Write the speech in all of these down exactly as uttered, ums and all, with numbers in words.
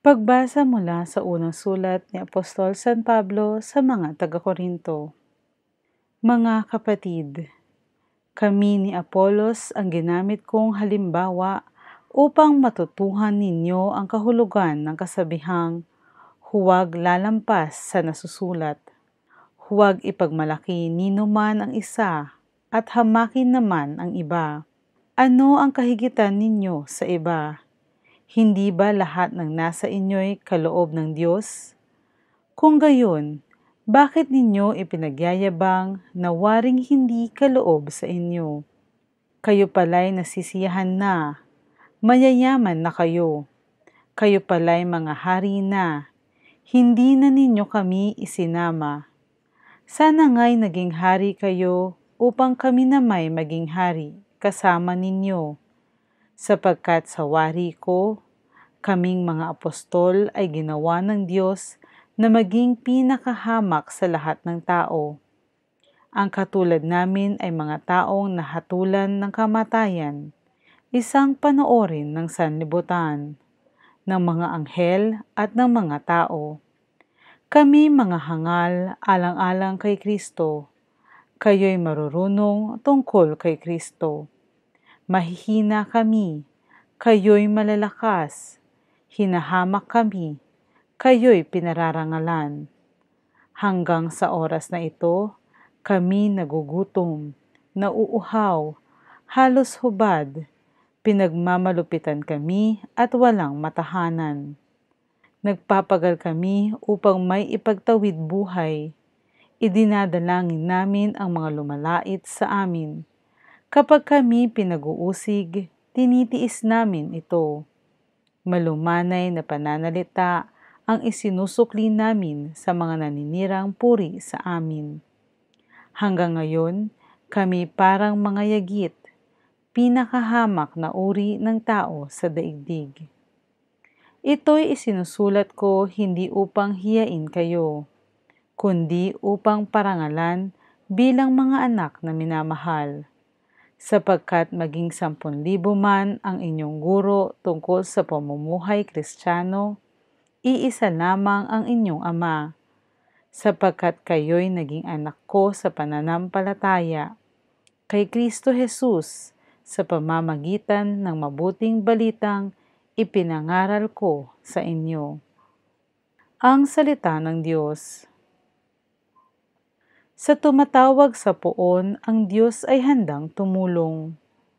Pagbasa mula sa unang sulat ni Apostol San Pablo sa mga taga-Korinto. Mga kapatid, kami ni Apolos ang ginamit kong halimbawa upang matutuhan ninyo ang kahulugan ng kasabihang huwag lalampas sa nasusulat. Huwag ipagmalaki nino man ang isa at hamakin naman ang iba. Ano ang kahigitan ninyo sa iba? Hindi ba lahat ng nasa inyo'y kaloob ng Diyos? Kung gayon, bakit ninyo ipinagyayabang na waring hindi kaloob sa inyo? Kayo pala'y nasisiyahan na, mayayaman na kayo. Kayo pala'y mga hari na, hindi na ninyo kami isinama. Sana nga'y naging hari kayo upang kami na may maging hari kasama ninyo. Sapagkat sa wari ko, kaming mga apostol ay ginawa ng Diyos na maging pinakahamak sa lahat ng tao. Ang katulad namin ay mga taong nahatulan ng kamatayan, isang panoorin ng sanlibutan, ng mga anghel at ng mga tao. Kami mga hangal alang-alang kay Kristo, kayo'y marurunong tungkol kay Kristo. Mahihina kami, kayo'y malalakas. Hinahamak kami, kayo'y pinararangalan. Hanggang sa oras na ito, kami nagugutom, nauuhaw, halos hubad, pinagmamalupitan kami at walang matahanan. Nagpapagal kami upang may ipagtawid buhay. Idinadalangin namin ang mga lumalait sa amin. Kapag kami pinag-uusig, tinitiis namin ito. Malumanay na pananalita ang isinusukli namin sa mga naninirang puri sa amin. Hanggang ngayon, kami parang mga yagit, pinakahamak na uri ng tao sa daigdig. Ito'y isinusulat ko hindi upang hiyain kayo, kundi upang parangalan bilang mga anak na minamahal. Sapagkat maging sampun libo man ang inyong guro tungkol sa pamumuhay Kristiyano, iisa lamang ang inyong Ama, sapagkat kayo'y naging anak ko sa pananampalataya, kay Kristo Jesus, sa pamamagitan ng mabuting balitang ipinangaral ko sa inyo. Ang salita ng Diyos. Sa tumatawag sa poon, ang Diyos ay handang tumulong.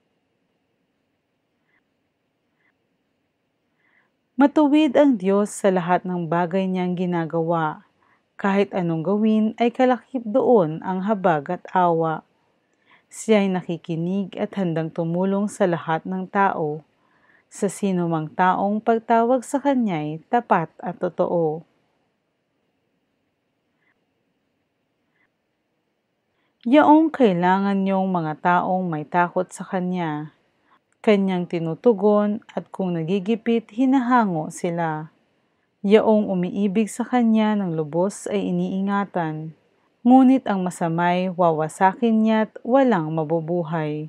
Matuwid ang Diyos sa lahat ng bagay niyang ginagawa. Kahit anong gawin ay kalakip doon ang habag at awa. Siya ay nakikinig at handang tumulong sa lahat ng tao. Sa sino mang taong pagtawag sa Kanya'y tapat at totoo. Yaong kailangan niyong mga taong may takot sa Kanya. Kanyang tinutugon at kung nagigipit, hinahango sila. Yaong umiibig sa Kanya ng lubos ay iniingatan. Ngunit ang masamay wawasakin niya't walang mabubuhay.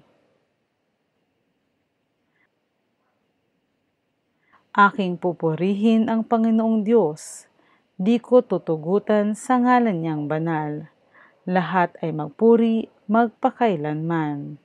Aking pupurihin ang Panginoong Diyos. Di ko tutugutan sa ngalan niyang banal. Lahat ay magpuri magpakailanman.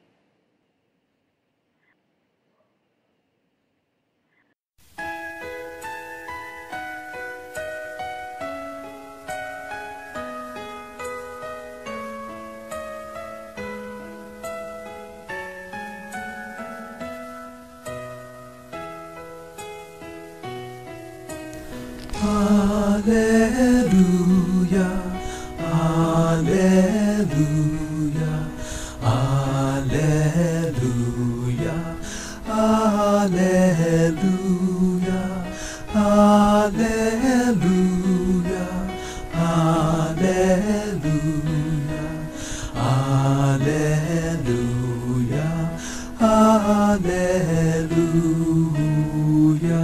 Alleluia, Alleluia, Alleluia, Alleluia, Alleluia, Alleluia, Alleluia, Alleluia.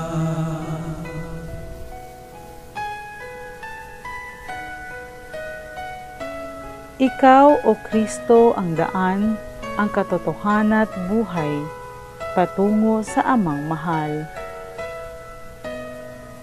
Ikaw, O Kristo, ang daan, ang katotohanan at buhay, patungo sa Amang mahal.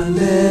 Hallelujah.